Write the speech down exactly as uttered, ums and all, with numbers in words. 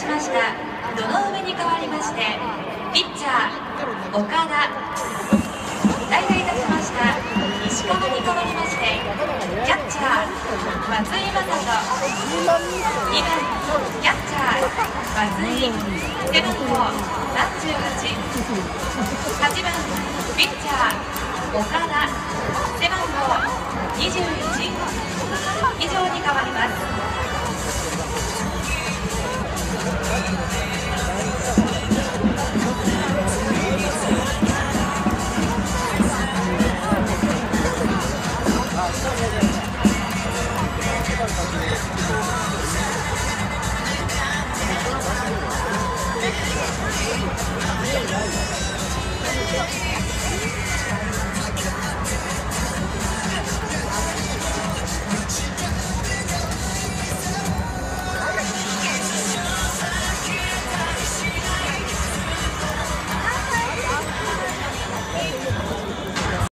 しました堂上に代わりましてピッチャー岡田、代打いたしました石川に代わりましてキャッチャー松井雅人、にばんキャッチャー松井、背番号さんじゅうはち、はちばんピッチャー岡田、背番号にじゅういち、以上に変わります。 Thank you.